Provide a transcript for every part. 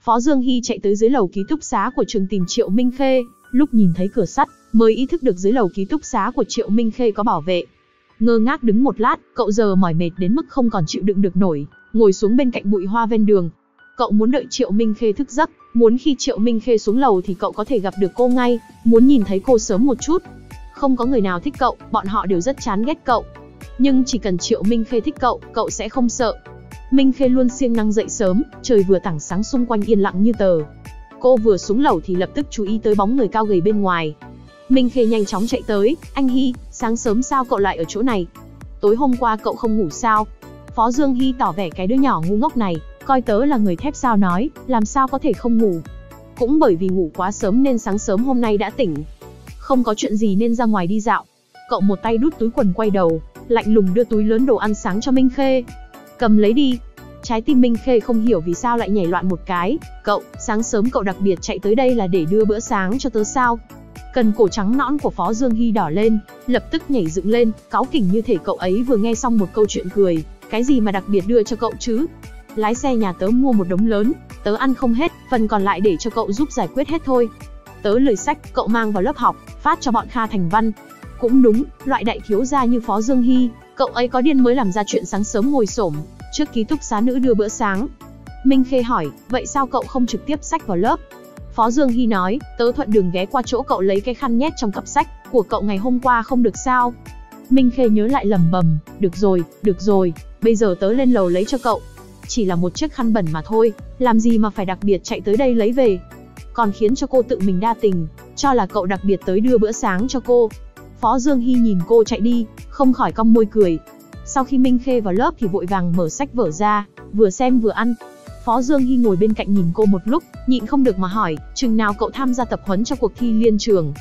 Phó Dương Hy chạy tới dưới lầu ký túc xá của trường tìm Triệu Minh Khê, lúc nhìn thấy cửa sắt, mới ý thức được dưới lầu ký túc xá của Triệu Minh Khê có bảo vệ. Ngơ ngác đứng một lát, cậu giờ mỏi mệt đến mức không còn chịu đựng được nổi, ngồi xuống bên cạnh bụi hoa ven đường. Cậu muốn đợi Triệu Minh Khê thức giấc, muốn khi Triệu Minh Khê xuống lầu thì cậu có thể gặp được cô ngay, muốn nhìn thấy cô sớm một chút. Không có người nào thích cậu, bọn họ đều rất chán ghét cậu. Nhưng chỉ cần Triệu Minh Khê thích cậu, cậu sẽ không sợ. Minh Khê luôn siêng năng dậy sớm, trời vừa tảng sáng xung quanh yên lặng như tờ. Cô vừa xuống lầu thì lập tức chú ý tới bóng người cao gầy bên ngoài. Minh Khê nhanh chóng chạy tới, anh Hy, sáng sớm sao cậu lại ở chỗ này? Tối hôm qua cậu không ngủ sao? Phó Dương Hy tỏ vẻ cái đứa nhỏ ngu ngốc này, coi tớ là người thép sao nói, làm sao có thể không ngủ. Cũng bởi vì ngủ quá sớm nên sáng sớm hôm nay đã tỉnh. Không có chuyện gì nên ra ngoài đi dạo. Cậu một tay đút túi quần quay đầu, lạnh lùng đưa túi lớn đồ ăn sáng cho Minh Khê. Cầm lấy đi. Trái tim Minh Khê không hiểu vì sao lại nhảy loạn một cái. Cậu, sáng sớm cậu đặc biệt chạy tới đây là để đưa bữa sáng cho tớ sao? Cần cổ trắng nõn của Phó Dương Hy đỏ lên, lập tức nhảy dựng lên, cáu kỉnh như thể cậu ấy vừa nghe xong một câu chuyện cười. Cái gì mà đặc biệt đưa cho cậu chứ? Lái xe nhà tớ mua một đống lớn, tớ ăn không hết, phần còn lại để cho cậu giúp giải quyết hết thôi. Tớ lười sách, cậu mang vào lớp học, phát cho bọn Kha Thành Văn. Cũng đúng, loại đại thiếu gia như Phó Dương Hy, cậu ấy có điên mới làm ra chuyện sáng sớm ngồi xổm trước ký túc xá nữ đưa bữa sáng. Minh Khê hỏi, vậy sao cậu không trực tiếp xách vào lớp? Phó Dương Hy nói, tớ thuận đường ghé qua chỗ cậu lấy cái khăn nhét trong cặp sách của cậu ngày hôm qua không được sao? Minh Khê nhớ lại lẩm bẩm, được rồi, bây giờ tớ lên lầu lấy cho cậu. Chỉ là một chiếc khăn bẩn mà thôi, làm gì mà phải đặc biệt chạy tới đây lấy về. Còn khiến cho cô tự mình đa tình, cho là cậu đặc biệt tới đưa bữa sáng cho cô. Phó Dương Hy nhìn cô chạy đi, không khỏi cong môi cười. Sau khi Minh Khê vào lớp thì vội vàng mở sách vở ra, vừa xem vừa ăn. Phó Dương Hy ngồi bên cạnh nhìn cô một lúc, nhịn không được mà hỏi, chừng nào cậu tham gia tập huấn cho cuộc thi liên trường?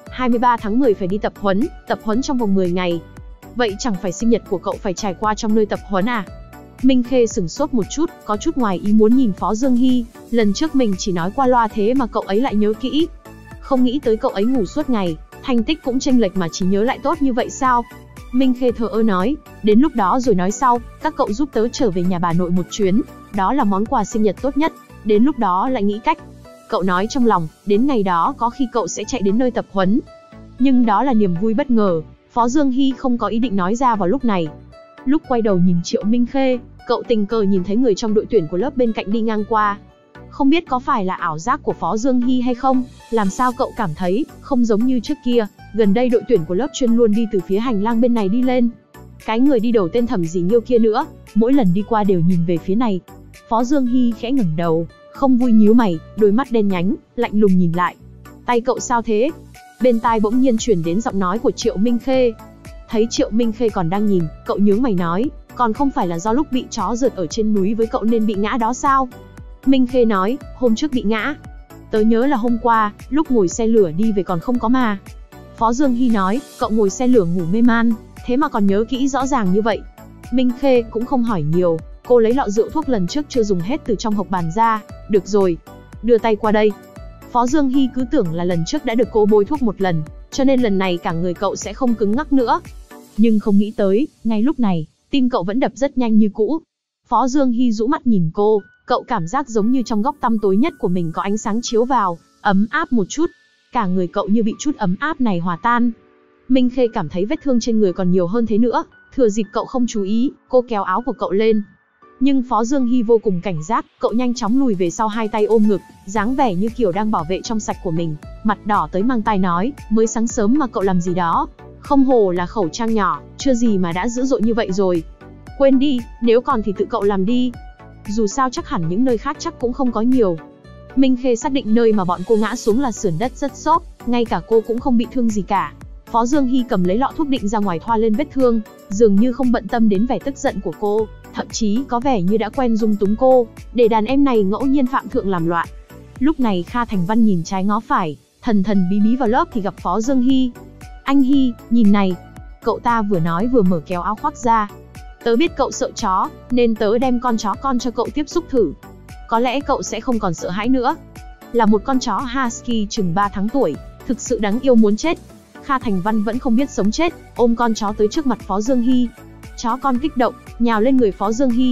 23 tháng 10 phải đi tập huấn trong vòng 10 ngày. Vậy chẳng phải sinh nhật của cậu phải trải qua trong nơi tập huấn à? Minh Khê sửng sốt một chút, có chút ngoài ý muốn nhìn Phó Dương Hy, lần trước mình chỉ nói qua loa thế mà cậu ấy lại nhớ kỹ. Không nghĩ tới cậu ấy ngủ suốt ngày, thành tích cũng chênh lệch mà chỉ nhớ lại tốt như vậy sao? Minh Khê thờ ơ nói, đến lúc đó rồi nói sau, các cậu giúp tớ trở về nhà bà nội một chuyến, đó là món quà sinh nhật tốt nhất, đến lúc đó lại nghĩ cách. Cậu nói trong lòng, đến ngày đó có khi cậu sẽ chạy đến nơi tập huấn. Nhưng đó là niềm vui bất ngờ, Phó Dương Hy không có ý định nói ra vào lúc này. Lúc quay đầu nhìn Triệu Minh Khê, cậu tình cờ nhìn thấy người trong đội tuyển của lớp bên cạnh đi ngang qua. Không biết có phải là ảo giác của Phó Dương Hy hay không, làm sao cậu cảm thấy không giống như trước kia, gần đây đội tuyển của lớp chuyên luôn đi từ phía hành lang bên này đi lên. Cái người đi đầu tên Thẩm Dì Nghiêu kia nữa, mỗi lần đi qua đều nhìn về phía này. Phó Dương Hy khẽ ngẩng đầu, không vui nhíu mày, đôi mắt đen nhánh, lạnh lùng nhìn lại. Tay cậu sao thế? Bên tai bỗng nhiên truyền đến giọng nói của Triệu Minh Khê. Thấy Triệu Minh Khê còn đang nhìn, cậu nhướng mày nói, còn không phải là do lúc bị chó rượt ở trên núi với cậu nên bị ngã đó sao? Minh Khê nói, hôm trước bị ngã. Tớ nhớ là hôm qua, lúc ngồi xe lửa đi về còn không có mà. Phó Dương Hy nói, cậu ngồi xe lửa ngủ mê man, thế mà còn nhớ kỹ rõ ràng như vậy. Minh Khê cũng không hỏi nhiều, cô lấy lọ rượu thuốc lần trước chưa dùng hết từ trong hộc bàn ra. Được rồi, đưa tay qua đây. Phó Dương Hy cứ tưởng là lần trước đã được cô bôi thuốc một lần, cho nên lần này cả người cậu sẽ không cứng ngắc nữa. Nhưng không nghĩ tới, ngay lúc này, tim cậu vẫn đập rất nhanh như cũ. Phó Dương Hy rũ mắt nhìn cô, cậu cảm giác giống như trong góc tăm tối nhất của mình có ánh sáng chiếu vào, ấm áp một chút. Cả người cậu như bị chút ấm áp này hòa tan. Minh Khê cảm thấy vết thương trên người còn nhiều hơn thế nữa, thừa dịp cậu không chú ý, cô kéo áo của cậu lên. Nhưng Phó Dương Hy vô cùng cảnh giác, cậu nhanh chóng lùi về sau, hai tay ôm ngực, dáng vẻ như kiểu đang bảo vệ trong sạch của mình, mặt đỏ tới mang tai nói, mới sáng sớm mà cậu làm gì đó? Không hổ là khẩu trang nhỏ, chưa gì mà đã dữ dội như vậy rồi. Quên đi, nếu còn thì tự cậu làm đi. Dù sao chắc hẳn những nơi khác chắc cũng không có nhiều. Minh Khê xác định nơi mà bọn cô ngã xuống là sườn đất rất xốp, ngay cả cô cũng không bị thương gì cả. Phó Dương Hy cầm lấy lọ thuốc định ra ngoài thoa lên vết thương, dường như không bận tâm đến vẻ tức giận của cô, thậm chí có vẻ như đã quen dung túng cô, để đàn em này ngẫu nhiên phạm thượng làm loạn. Lúc này Kha Thành Văn nhìn trái ngó phải, thần thần bí bí vào lớp thì gặp Phó Dương Hy. Anh Hy, nhìn này. Cậu ta vừa nói vừa mở kéo áo khoác ra. Tớ biết cậu sợ chó, nên tớ đem con chó con cho cậu tiếp xúc thử. Có lẽ cậu sẽ không còn sợ hãi nữa. Là một con chó Husky chừng 3 tháng tuổi, thực sự đáng yêu muốn chết. Kha Thành Văn vẫn không biết sống chết, ôm con chó tới trước mặt Phó Dương Hy. Chó con kích động, nhào lên người Phó Dương Hy.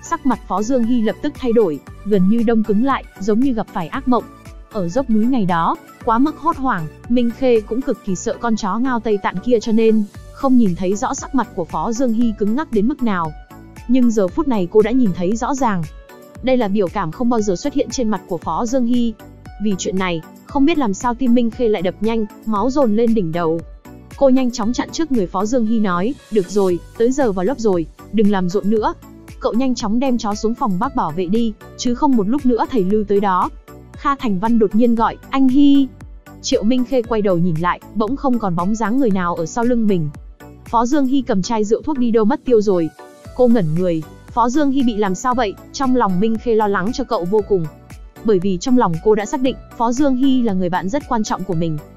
Sắc mặt Phó Dương Hy lập tức thay đổi, gần như đông cứng lại, giống như gặp phải ác mộng. Ở dốc núi ngày đó, quá mức hốt hoảng, Minh Khê cũng cực kỳ sợ con chó ngao Tây Tạng kia cho nên không nhìn thấy rõ sắc mặt của Phó Dương Hy cứng ngắc đến mức nào. Nhưng giờ phút này cô đã nhìn thấy rõ ràng. Đây là biểu cảm không bao giờ xuất hiện trên mặt của Phó Dương Hy. Vì chuyện này, không biết làm sao tim Minh Khê lại đập nhanh, máu dồn lên đỉnh đầu. Cô nhanh chóng chặn trước người Phó Dương Hy nói, được rồi, tới giờ vào lớp rồi, đừng làm rộn nữa. Cậu nhanh chóng đem chó xuống phòng bác bảo vệ đi, chứ không một lúc nữa thầy Lưu tới đó. Kha Thành Văn đột nhiên gọi, anh Hy. Triệu Minh Khê quay đầu nhìn lại, bỗng không còn bóng dáng người nào ở sau lưng mình. Phó Dương Hy cầm chai rượu thuốc đi đâu mất tiêu rồi. Cô ngẩn người, Phó Dương Hy bị làm sao vậy? Trong lòng Minh Khê lo lắng cho cậu vô cùng. Bởi vì trong lòng cô đã xác định, Phó Dương Hy là người bạn rất quan trọng của mình.